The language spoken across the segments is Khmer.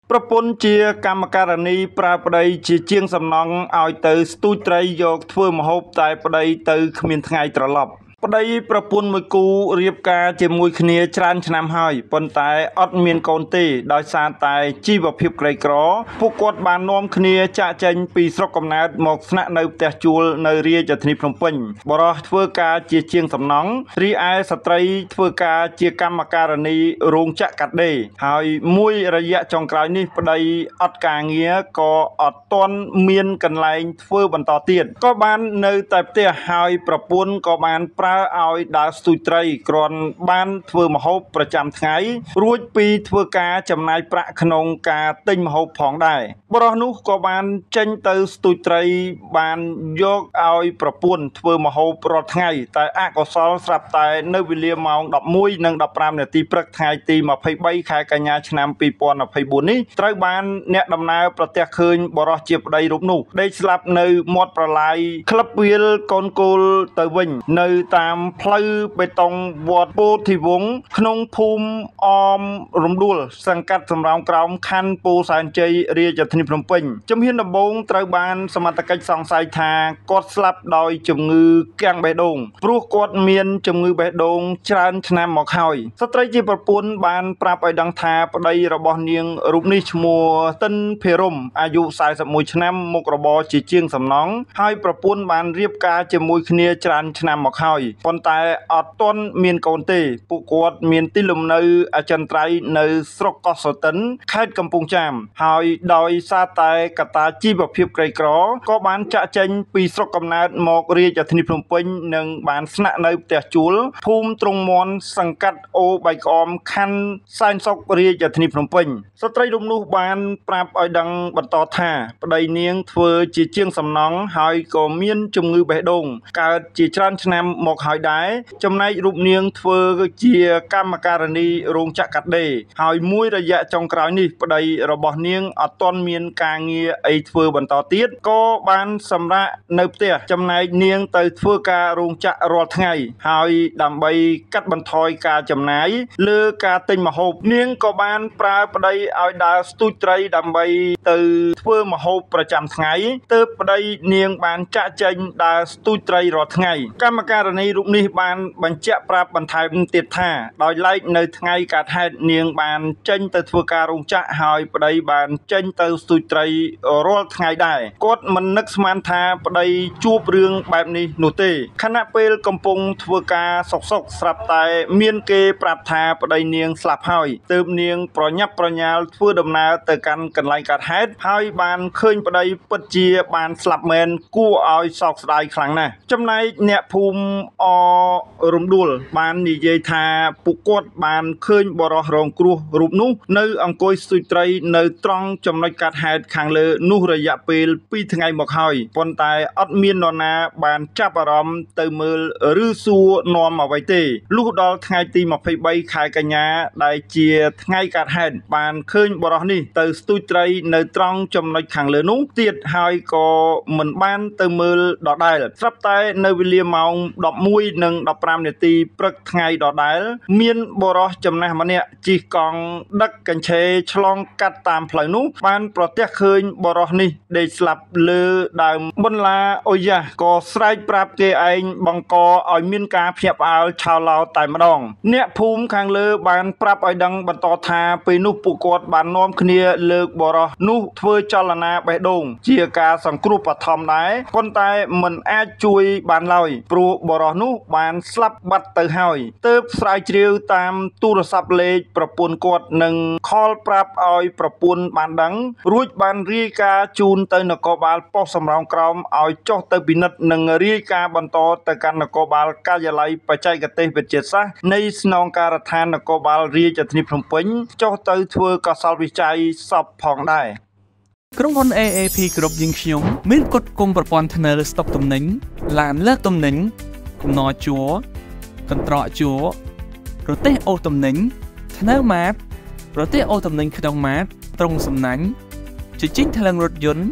ប្រពន្ធជាកម្មការនីប្រើប្តីជាជាងសំណង់ឲ្យទៅស្ទូចត្រីយកធ្វើម្ហូបតែប្តីទៅគ្មានថ្ងៃត្រឡប់ប្តីប្រពន្ធមួយគូរៀបការជាមួយគ្នាច្រើនឆ្នាំហើយប៉ុន្តែអត់មានកូនទេដោយសារតែជីវភាពក្រីក្រពួកគាត់បាននាំគ្នាចាកចេញពីស្រុកកំណើតមកស្នាក់នៅផ្ទះជួលនៅរាជធានីភ្នំពេញបរិសុទ្ធធ្វើការជាជាងសំណង់រីឯស្ត្រីធ្វើការជាកម្មការនីរោងចក្រកាត់ដេរហើយមួយរយៈចុងក្រោយនេះប្តីអត់ការងារក៏អត់ទាន់មានកន្លែងធ្វើបន្តទៀតក៏បាននៅតែផ្ទះហើយប្រពន្ធក៏បានប្រើឲ្យដើរស្ទូចត្រីគ្រាន់បានធ្វើម្ហូបប្រចាំថ្ងៃរួចពីធ្វើការចំណាយប្រាក់ក្នុងការទិញម្ហូបផងដែរបុរសនោះក៏បានចេញទៅស្ទូចត្រីបានយកឲ្យប្រពន្ធធ្វើម្ហូបរាល់ថ្ងៃតែអកុសលស្រាប់តែនៅវេលាម៉ោង 11:15 នាទីព្រឹកថ្ងៃទី23ខែកញ្ញាឆ្នាំ2024នេះត្រូវបានអ្នកដំណើរប្រទះឃើញបុរសជាប្តីរូបនោះដេកស្លាប់នៅមាត់ប្រឡាយក្លឹបវាលកូនគោលទៅវិញនៅតាមផ្លូវបេតុងវត្តពោធិវង្សក្នុងភូមិអមរំដួលសង្កាត់សំរោងក្រោមខណ្ឌពោធិ៍សែនជ័យរាជធានីភ្នំពេញជំហានដំបូងត្រូវបានសមត្ថកិច្ចសង្ស័យថាគាត់ស្លាប់ដោយជំងឺគាំងបេះដូងព្រោះគាត់មានជំងឺបេះដូងច្រើនឆ្នាំមកហើយស្ត្រីជាប្រពន្ធបានប្រាប់ឲ្យដឹងថាប្តីរបស់នាងរូបនេះឈ្មោះតិនភិរមអាយុ41ឆ្នាំមុខរបរជាជាងសំណង់ហើយប្រពន្ធបានរៀបការជាមួយគ្នាច្រើនឆ្នាំមកហើយប៉ុន្តែអត់ទាន់មានកូនទេពួកគាត់មានទីលំនៅអចិន្ត្រៃយ៍នៅស្រុកកោះសតិនខេត្តកំពង់ចាមហើយដោយសារតែកត្តាជីវភាពក្រីក្រក៏បានចាក់ចេញពីស្រុកកំណើតមករាជធានីភ្នំពេញនិងបានស្នាក់នៅផ្ទះជួលភូមិទ្រង់មន់សង្កាត់អូបៃក្អមខណ្ឌសែនសុខរាជធានីភ្នំពេញស្ត្រីរូបនោះបានប្រាប់ឲ្យដឹងបន្តថាប្តីនាងធ្វើជាជាងសំណង់ហើយក៏មានជំងឺបេះដូងកើតជាច្រើនឆ្នាំមកហើយដែរចំណែករូបនាងធ្វើជាកម្មការនីរោងចក្រកាត់ដេរហើយមួយរយៈចុងក្រោយនេះប្តីរបស់នាងអត់ទាន់មានការងារអីធ្វើបន្តទៀតក៏បានសម្រាកនៅផ្ទះចំណែកនាងទៅធ្វើការរោងចក្ររាល់ថ្ងៃហើយដើម្បីកាត់បន្ថយការចំណាយលើការទិញម្ហូបនាងក៏បានប្រើប្តីឲ្យដើរស្ទូចត្រីដើម្បីទៅធ្វើម្ហូបប្រចាំថ្ងៃទើបប្តីនាងបានចាក់ចេញដើរស្ទូចត្រីរាល់ថ្ងៃកម្មការនីរូបនេះបានបញ្ជាក់ប្រាប់បន្ថែមទៀតថាដោយឡែកនៅថ្ងៃកើតហេតុនាងបានចេញទៅធ្វើការរោងចក្រហើយប្តីបានចេញទៅស្ទូចត្រីរាល់ថ្ងៃដែរគាត់មិននឹកស្មានថាប្តីជួបរឿងបែបនេះនោះទេខណៈពេលកំពុងធ្វើការសុកស្រាប់តែមានគេប្រាប់ថាប្តីនាងស្លាប់ហើយទើបនាងប្រញាប់ប្រញាល់ធ្វើដំណើរទៅកាន់កន្លែងកើតហេតុហើយបានឃើញប្តីពិតជាបានស្លាប់មែនគួរឲ្យសោកស្ដាយខ្លាំងណាស់ចំណែកអ្នកភូមិអរំដួលបាននិយាយថាពួកគាត់បានឃើញបរិសុទ្ធរងគ្រោះរូបនោះនៅអង្គុយស្ទូចត្រីនៅត្រង់ចំណុចកាត់ហេតុខាងលើនោះរយៈពេល2ថ្ងៃមកហើយប៉ុន្តែអត់មាននរណាបានចាប់អារម្មណ៍ទៅមើលឬសួរនាំអ្វីទេលុះដល់ថ្ងៃទី23ខែកញ្ញាដែលជាថ្ងៃកាត់ហេតុបានឃើញបរិសុទ្ធនេះទៅស្ទូចត្រីនៅត្រង់ចំណុចខាងលើនោះទៀតហើយក៏មិនបានទៅមើលដដែលស្រាប់តែនៅវេលាម៉ោង 11:15 នាទីព្រឹកថ្ងៃដដែលមានបុរសចំណាស់ម្នាក់ជិះកង់ដឹកកញ្ឆេរឆ្លងកាត់តាមផ្លូវនោះបានប្រទះឃើញបុរសនេះដេកស្លាប់លើដើមបន្លាអូយ៉ាក៏ស្រែកប្រាប់គេឯងបង្កឲ្យមានការភ្ញាក់ផ្អើលឆោឡោតែម្ដងអ្នកភូមិខាងលើបានប្រាប់ឲ្យដឹងបន្តថាពេលនោះពួកគាត់បាននាំគ្នាលើកបុរសនោះធ្វើចលនាបេះដូងជាការសង្គ្រោះបឋមដែរប៉ុន្តែមិនអាចជួយបានឡើយព្រោះបុរសនោះបានស្លាប់បាត់ទៅហើយទើបស្រាវជ្រាវតាមទូរស័ព្ទលេខប្រពន្ធគាត់និងខលប្រាប់ឲ្យប្រពន្ធបានដឹងរួចបានរាយការណ៍ជូនទៅនគរបាលប៉ុស្តិ៍សំរោងក្រោមឲ្យចុះទៅពិនិត្យនិងរាយការណ៍បន្តទៅកាន់នគរបាលការិយាល័យបច្ចេកទេសវិទ្យាសាស្ត្រនៃស្នងការដ្ឋាននគរបាលរាជធានីភ្នំពេញចុះទៅធ្វើកសលវិច័យសពផងដែរក្រុមហ៊ុន AAP គ្រប់យើងខ្ញុំមានគុតគុំប្រព័ន្ធធ្នើរស្តុកទំនិញឡានលើកទំនិញកំណរជួរកន្ត្រកជួររទេះអូសទំនិញធ្នើរម៉ាតរទេះអូសទំនិញក្នុងម៉ាតត្រង់សំណាញ់ជញ្ជីងថ្លើមរថយន្ត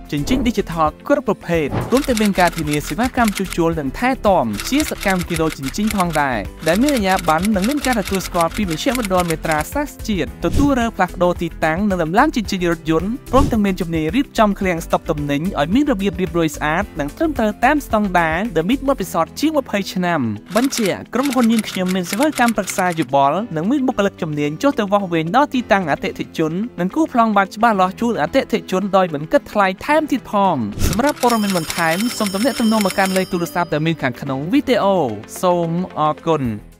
ចិញ្ចឹម Digital គ្រប់ប្រភេទរួមទាំងមានការធានាសេវាកម្មជួសជុលនិងថែទាំជាសកម្មគីឡូចិញ្ចឹមផងដែរដែលមានអាជ្ញាប័ណ្ណនិងមានការទទួលស្គាល់ពីមជ្ឈមណ្ឌលមេត្រាសាស្ត្រជាតិទទួលរើផ្លាស់ប្ដូរទីតាំងនិងដំឡើងចិញ្ចឹមរថយន្តព្រមទាំងមានជំនាញរៀបចំឃ្លាំងស្តុកទំនិញឲ្យមានរបៀបរៀបរយស្អាតនិងត្រឹមត្រូវតាមស្តង់ដារដែលមានបទពិសោធន៍ជាង20ឆ្នាំបញ្ជាក្រុមហ៊ុនយើងខ្ញុំមានសេវាកម្មប្រឹក្សាយោបល់និងមានបុគ្គលិកជំនាញចុះទៅវាស់វែងដល់ទីតាំងអតិថិជននិងគូប្លង់បាត់ច្បាស់លាស់ជូនអតិថិជនដោយមិនគិតថ្លៃថែមទៀតផងសម្រាប់ព័ត៌មានបន្ថែមសូមទំនាក់ទំនងមកកាន់លេខទូរស័ព្ទដែលមានខាងក្នុងវីដេអូសូមអរគុណ